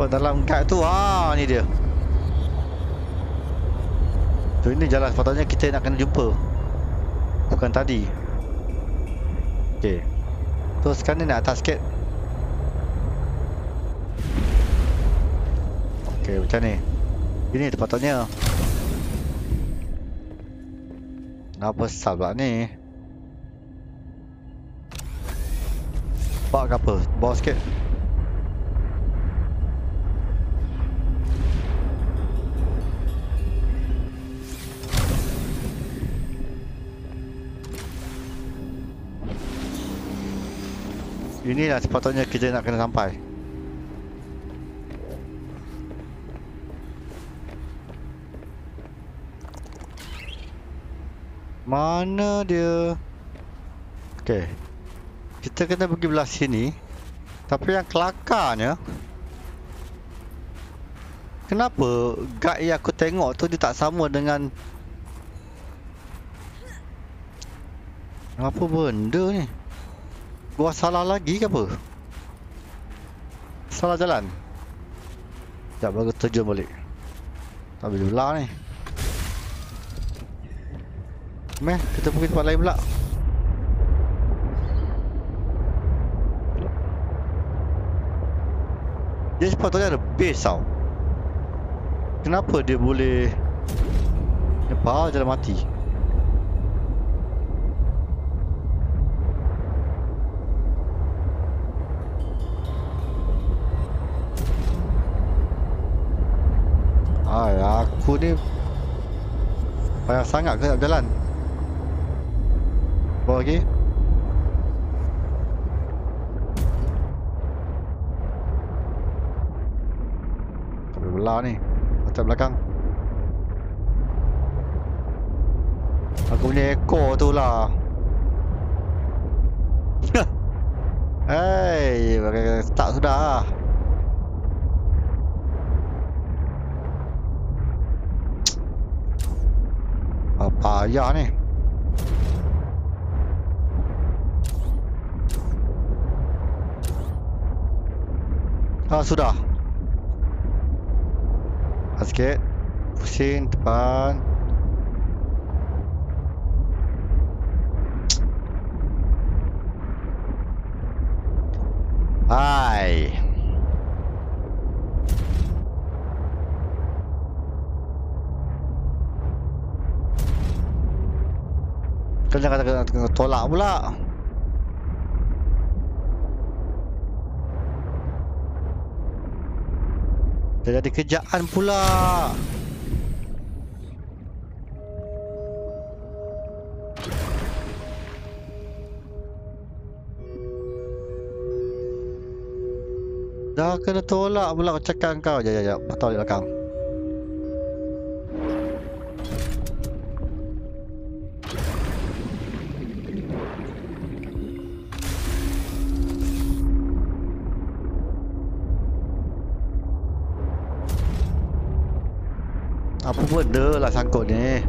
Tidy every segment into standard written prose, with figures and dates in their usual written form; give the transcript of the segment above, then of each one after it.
dalam guide tu. Ni dia. So ini jalan sepatutnya kita nak kena jumpa. Bukan tadi. Okay. So sekarang ni nak atas sikit. Okay, macam ni. Ini sepatutnya. Kenapa besar pula ni? Bak ke apa? Bawa sikit. Inilah sepatutnya kita nak kena sampai. Mana dia? Okay. Kita kena pergi belah sini. Tapi yang kelakarnya, kenapa guide yang aku tengok tu dia tak sama dengan apa benda ni? Gua salah lagi ke apa? Salah jalan. Sekejap baru terjun balik. Tak boleh belah ni. Meh, kita pergi tempat lain pula. Dia sepatutnya ada base tau. Kenapa dia boleh Nepal jalan mati? Aku ni payah sangat ke nak jalan. Bawa lagi. Tak boleh belah ni. Atas belakang. Aku punya ekor tu lah. Hei, start sudah lah. Apa payah ni. Sudah. Sikit. Pusing depan. Hai. Kau jangan kata tolak pula. Dah jadi kerjaan pula. Dah kena tolak pula aku cakap kau. Jap. Patau di belakang. Apa benda lah sangkut ni?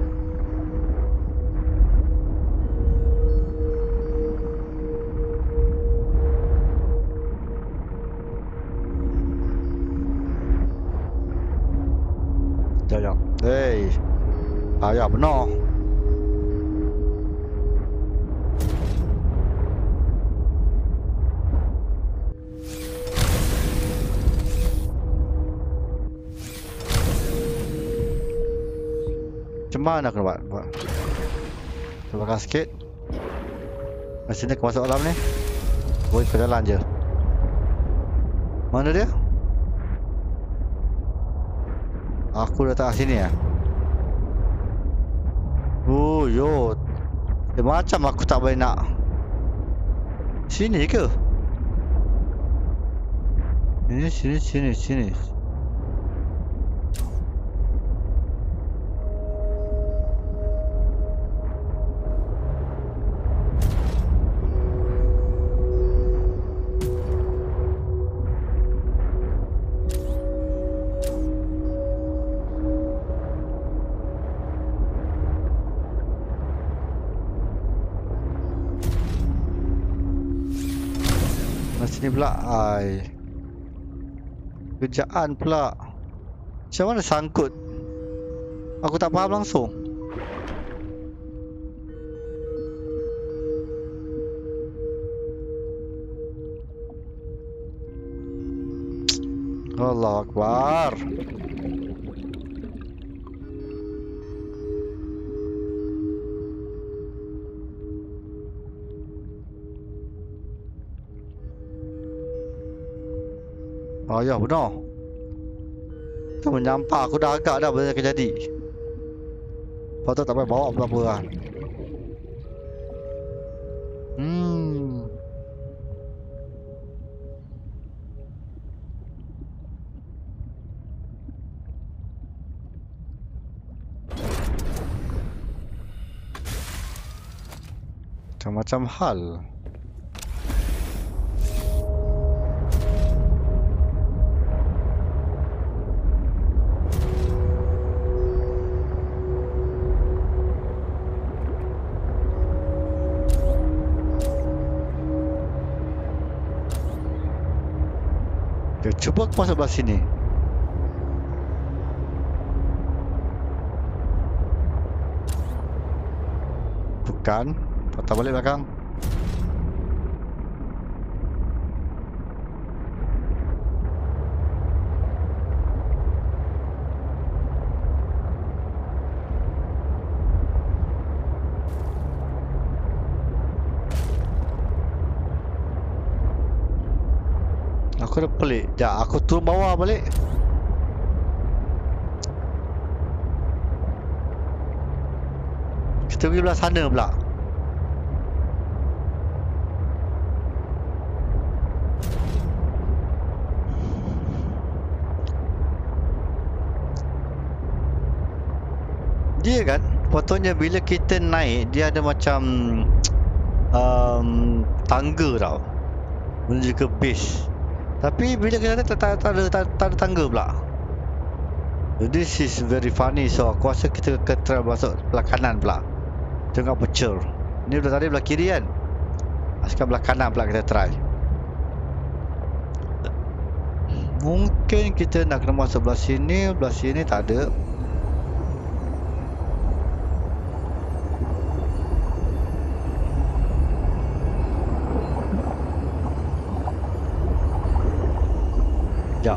Jap. Hei. Ayah benar. Macam mana aku nak buat? Terbakar sikit. Mesin ni aku masuk dalam ni. Boleh ke jalan je. Mana dia? Aku datang sini ya. Oh yo. Dia macam aku tak boleh nak. Sini ke? Sini. Sini pula. Ai. Kerjaan pula. Macam mana sangkut? Aku tak faham langsung. Allah Akbar. Oh ya benar. Kita menyampah. Aku dah agak dah benda akan jadi. Patut tak payah bawa apa-apa lah. Macam-macam hal. Okay, cuba aku masuk belah sini. Bukan. Patah balik belakang. Aku dah pelik. Sekejap, aku turun bawah balik. Kita pergi belah sana pula. Dia kan, potongnya bila kita naik, dia ada macam tangga tau, menuju ke base. Tapi bila kita naik tak ada tangga pula. This is very funny. So aku rasa kita akan try masuk belah kanan pula. Tengok pecel. Ni belah tadi belah kiri kan. Sekarang belah kanan pula kita try. Mungkin kita nak kena masuk belah sini. Belah sini tak ada. Sekejap.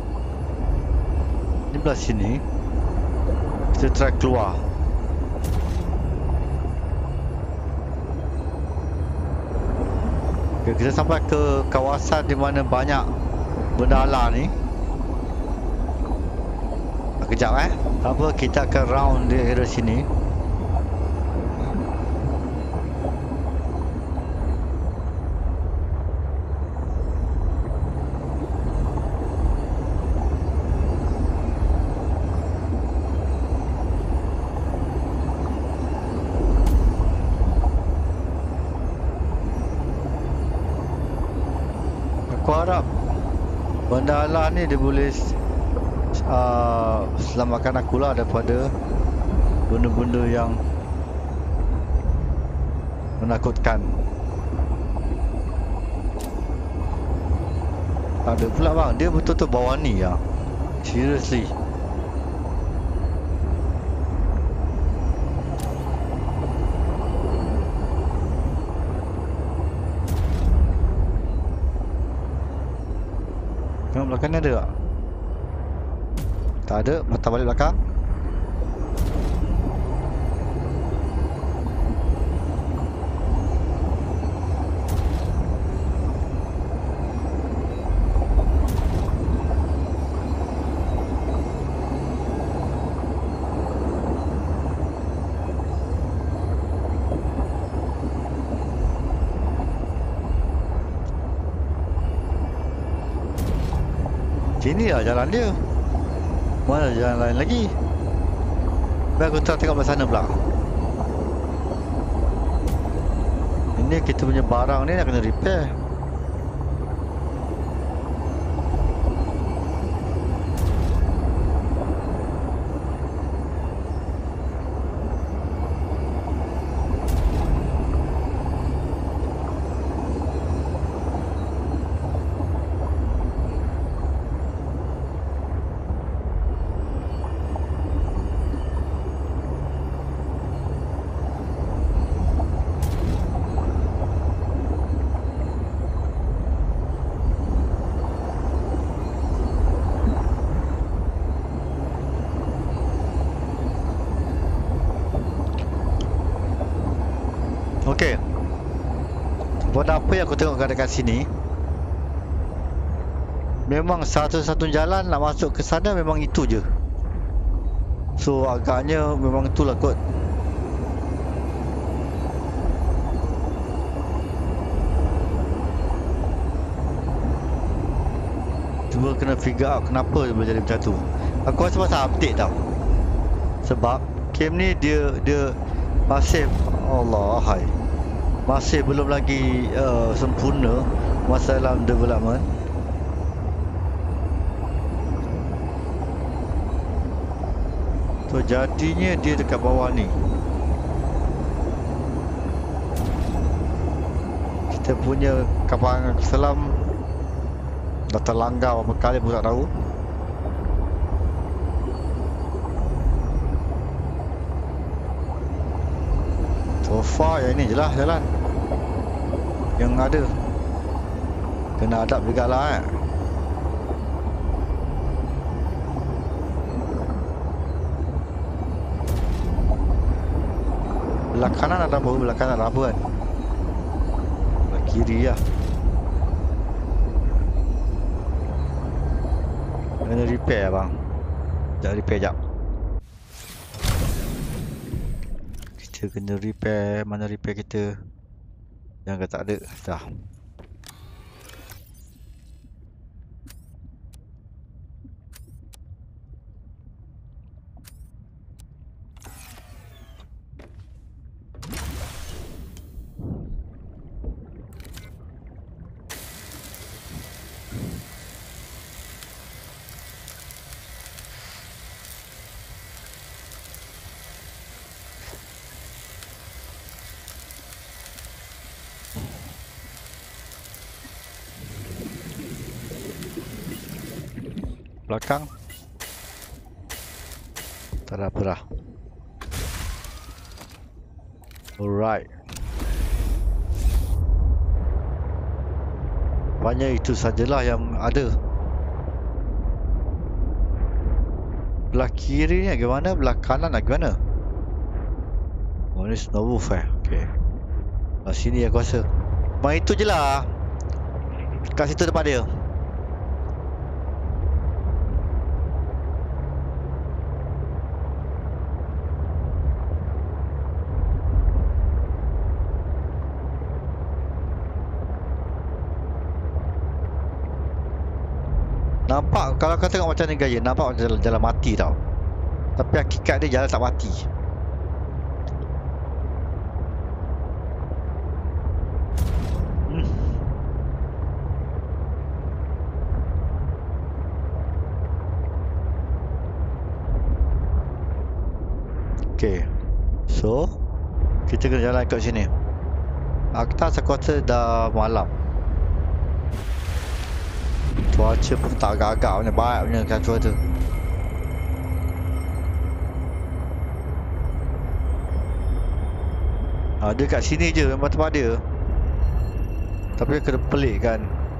Ni belah sini. Kita try keluar. Okay, kita sampai ke kawasan di mana banyak benda alam ni. Kejap apa, kita akan round di area sini. Aku harap benda alam ni dia boleh selamatkan aku lah daripada benda-benda yang menakutkan. Tak ada pula bang, dia betul-betul bawah ni ya. Seriously. Tengok belakang ni ada tak? Tak ada, patah balik belakang. Sini lah jalan dia. Mana jalan lain lagi? Biar aku tengok belah sana pula. Ini kita punya barang ni nak kena repair. Okay. Pada apa yang aku tengok dekat sini, memang satu-satu jalan nak masuk ke sana memang itu je. So agaknya memang itulah kot. Cuma kena figure out kenapa dia boleh jadi macam tu. Aku rasa pasal update tau. Sebab game ni dia masih, Allah hai, masih belum lagi sempurna masa dalam development. So jadinya dia dekat bawah ni. Kita punya kapal selam dah terlanggar berapa kali pun tak tahu. So far yang ni je lah jalan yang ada. Kena adap juga lah Belah kanan ada apa? Belah kanan ada apa kan? Belah kiri lah. Kena repair bang. Sekejap repair sekejap. Kita kena repair. Mana repair kita? Jangan tak ada. Dah. Belakang. Tak ada apa dah. Alright. Banyak itu sajalah yang ada. Belah kiri ni bagaimana? Belah kanan bagaimana? Oh ni snow wolf Okay. Belah sini aku rasa. Main itu je lah. Kat situ depan dia. Nampak, kalau kau tengok macam ni gaya, nampak macam jalan mati tau. Tapi hakikat dia jalan tak mati. Okay. So kita kena jalan kat sini. Atas aku rasa dah malam. Cuaca pun tak agak-agak punya, baik punya kan cuaca. Dia kat sini je memang tempat dia. Tapi kena pelik kan.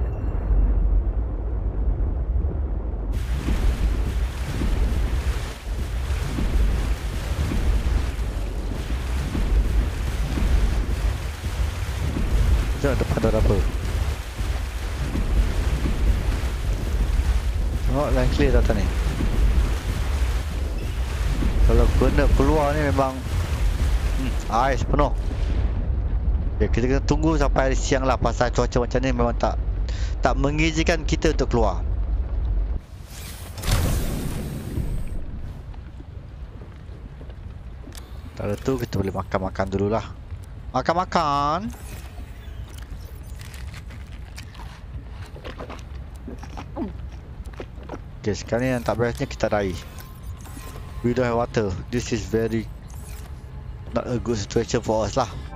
Jangan depan ada apa. Tengok line clear datang ni. Kalau kena keluar ni memang ais penuh. Okay, kita kena tunggu sampai siang lah. Pasal cuaca macam ni memang tak mengizinkan kita untuk keluar. Tak ada tu, kita boleh makan-makan dululah. Makan-makan. Okay, sekarang ni yang tak bestnya kita raih. We don't have water. This is very not a good situation for us lah.